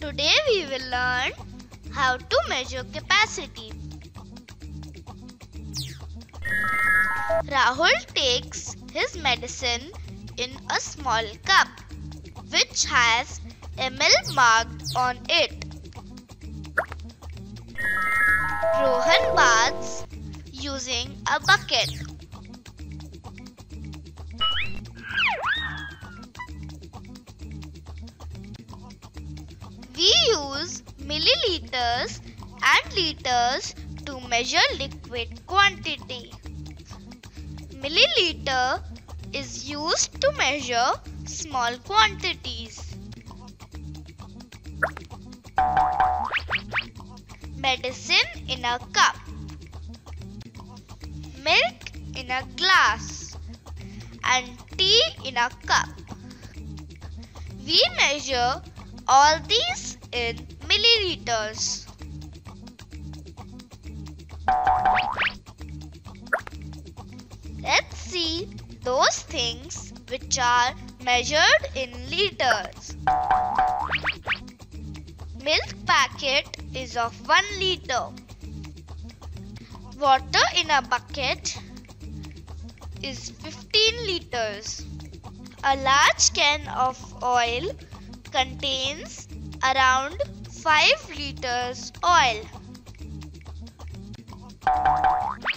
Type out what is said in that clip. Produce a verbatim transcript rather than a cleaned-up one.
Today we will learn how to measure capacity. Rahul takes his medicine in a small cup which has ml marked on it. Rohan baths using a bucket. We use milliliters and liters to measure liquid quantity. Milliliter is used to measure small quantities. Medicine in a cup. Milk in a glass. And tea in a cup. We measure all these in milliliters. Let's see those things which are measured in liters. Milk packet is of one liter. Water in a bucket is fifteen liters. A large can of oil contains around five liters oil.